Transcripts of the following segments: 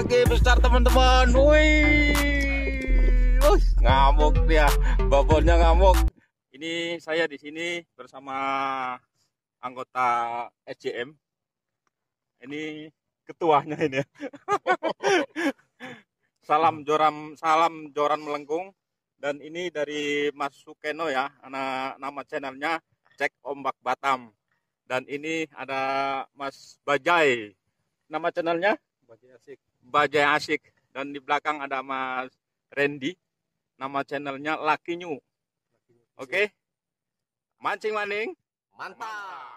lagi besar teman-teman. Wih, ngamuk dia, babonnya ngamuk. Ini saya di sini bersama anggota SJM. Ini ketuanya ini. Salam joran melengkung. Dan ini dari Mas Sukeno ya, nama channelnya Cek Ombak Batam. Dan ini ada Mas Bajai, nama channelnya Bajai Asik. Dan di belakang ada Mas Randy, nama channelnya Lucky New. Oke, mancing maning, mantap.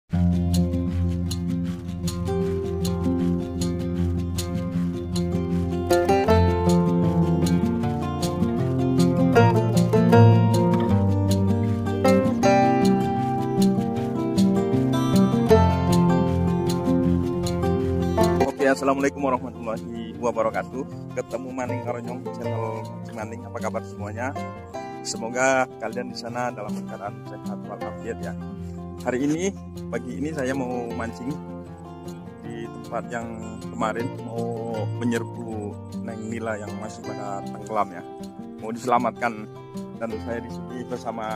Assalamualaikum warahmatullahi wabarakatuh. Ketemu maning karonyong channel maning. Apa kabar semuanya? Semoga kalian di sana dalam keadaan sehat walafiat ya. Hari ini, pagi ini saya mau mancing di tempat yang kemarin mau menyerbu neng nila yang masih pada tenggelam ya. Mau diselamatkan, dan saya di sini bersama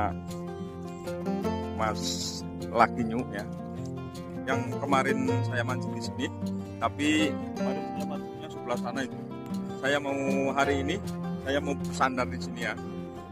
Mas Lucky New ya. Yang kemarin saya mancing di sini, tapi kemarin saya mancingnya sebelah sana itu. Saya mau hari ini saya mau bersandar di sini ya.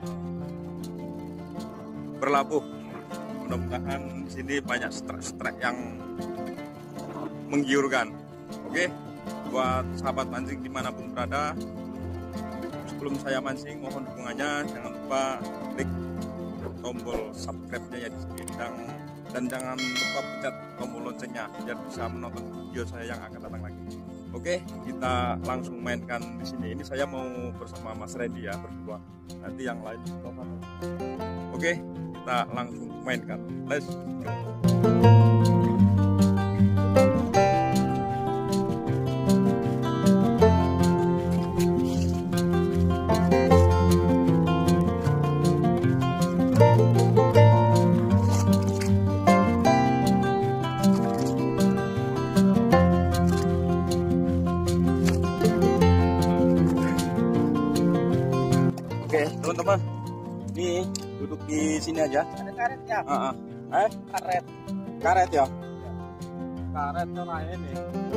Berlabuh. Mudah-mudahan di sini banyak strek-strek yang menggiurkan. Oke, buat sahabat mancing dimanapun berada, sebelum saya mancing mohon dukungannya, jangan lupa klik tombol subscribe-nya ya di sini, dan jangan lupa pencet tombol loncengnya biar bisa menonton video saya yang akan datang lagi. Oke, kita langsung mainkan di sini. Ini saya mau bersama Mas Randy ya, berdua. Nanti yang lain oke, kita langsung mainkan. Let's go. Oke, teman-teman, ini duduk di sini aja. Ada karet ya? Karet. Karet ya? Karet nah ini.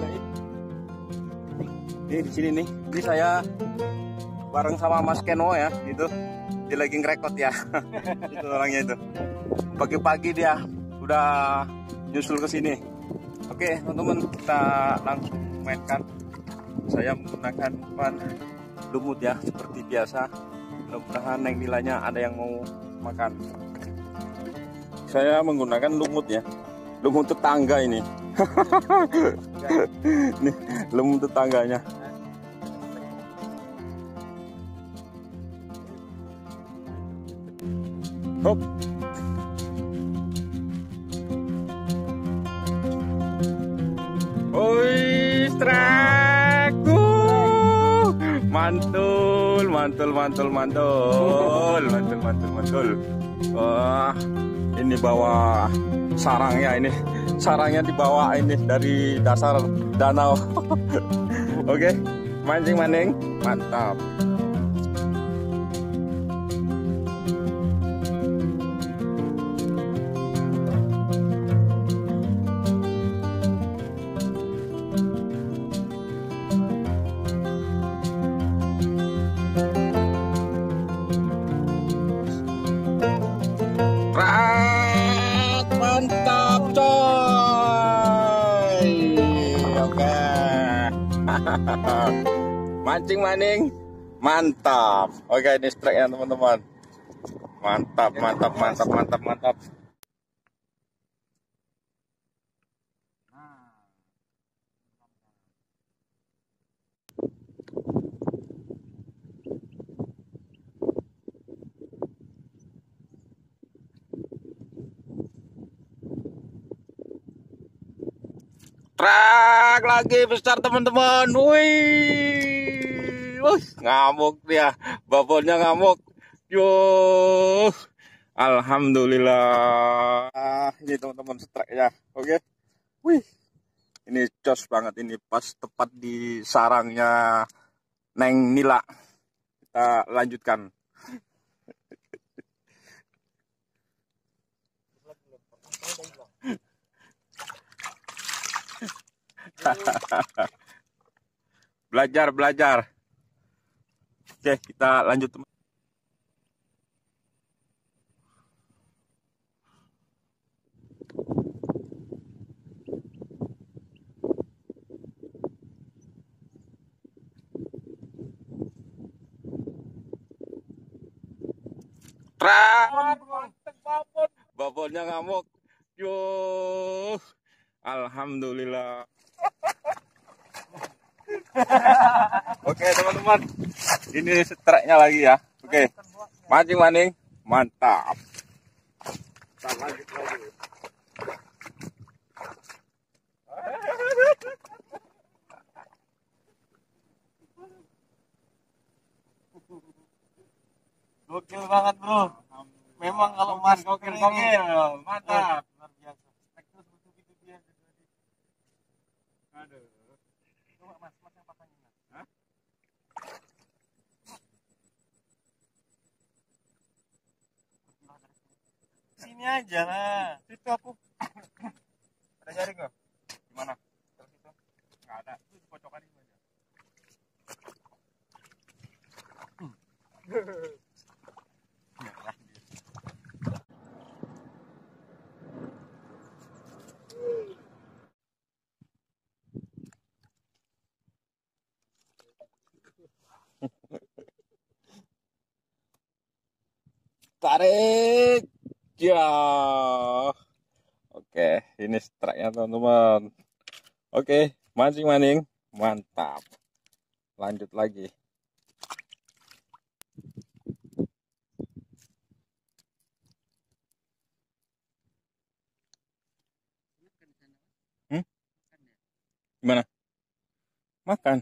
Ini di sini nih. Ini saya bareng sama Mas Keno ya, itu. Dia lagi ngerekod ya. Itu orangnya itu. Pagi-pagi dia udah nyusul ke sini. Oke, teman-teman, kita langsung mainkan. Saya menggunakan umpan lumut ya, seperti biasa. Mudah-mudahan neng nilainya ada yang mau makan. Saya menggunakan lumut ya, lumut tetangga ini. Nih, lumut tetangganya. Hop. Oi, straku. Mantul. Wah, ini bawa sarangnya ini. Sarangnya dibawa ini dari dasar danau. Oke, mancing maning, mantap. Mantap coy. Oke. Mancing maning mantap. Oke, ini strike ya teman-teman. Mantap. Truk lagi besar teman-teman. Wih, ngamuk dia, babonnya ngamuk. Yo, alhamdulillah. Ini teman-teman strike ya. Oke. Wih, Ini cos banget, ini pas tepat di sarangnya Neng Nila. Kita lanjutkan. Belajar. Oke, kita lanjut. Babonnya ngamuk. Yo. Alhamdulillah. Oke, teman-teman. Ini strike-nya lagi ya. Oke. Mancing-mancing. Mantap. Kita lanjut lagi. Gokil banget bro. Memang kalau mas gokil, mantap. Luar biasa. Teknis begitu dia. Aduh. Coba mas yang pasangin. Hah? Sini aja lah. Situ aku. Ada jaring nggak? Gimana? Terus itu? Nggak ada. Itu dipocokan ini aja. Tarik. Ya. Oke, ini strike-nya teman-teman. Oke, mancing-mancing. Mantap. Lanjut lagi. Gimana? Makan.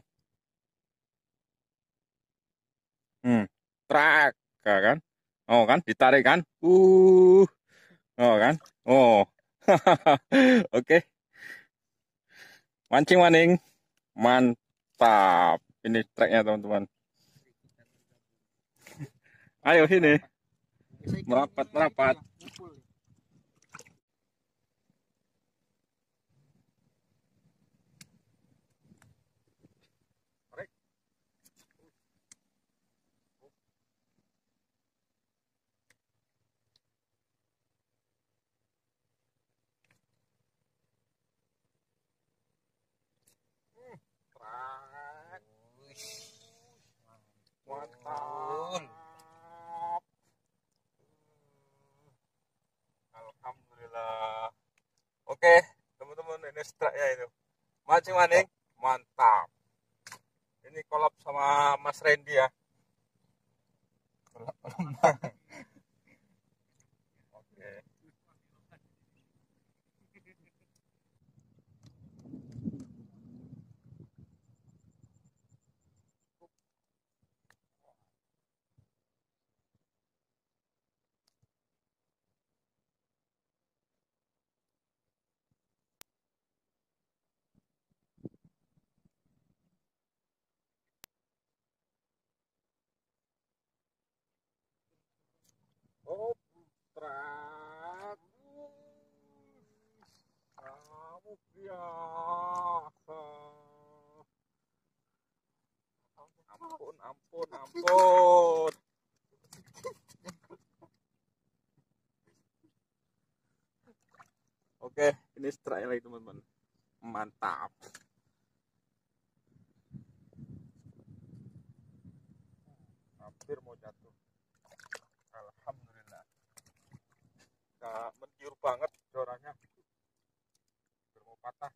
Trak, kan? Oh kan, ditarik kan? Oh kan? Oh. Oke. Mancing-mancing. Mantap. Ini tracknya teman-teman. Ayo sini. Merapat. Mantap. Alhamdulillah. Oke, teman-teman, ini strike-nya itu. Mancing-mancing, mantap. Ini kolab sama Mas Randy ya. Oke. Oh, truk. Kamu biasa. Ampun. Oke, ini strike lagi teman-teman. Mantap. Hampir mau jatuh. Alhamdulillah. Nggak mentiur banget corannya. Hampir mau patah.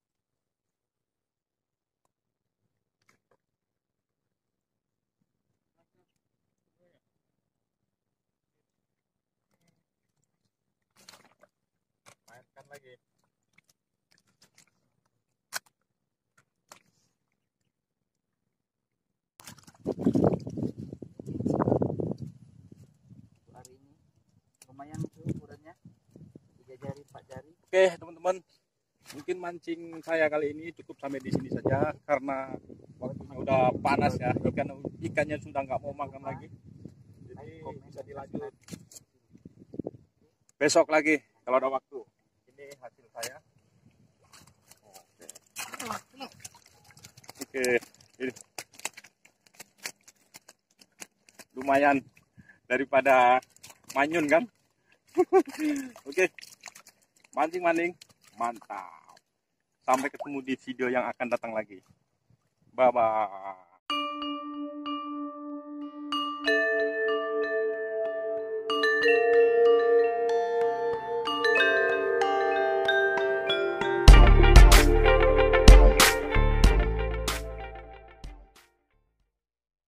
Mainkan lagi. Hari ini lumayan tuh ukurannya 3 jari 4 jari. Oke teman-teman, mungkin mancing saya kali ini cukup sampai di sini saja karena waktunya udah panas ya, ikannya sudah nggak mau makan lagi, jadi bisa dilanjut besok lagi kalau ada waktu. Ini hasil saya. Oke, ini lumayan daripada manyun kan. Oke, mancing-mancing mantap. Sampai ketemu di video yang akan datang lagi. Bye bye.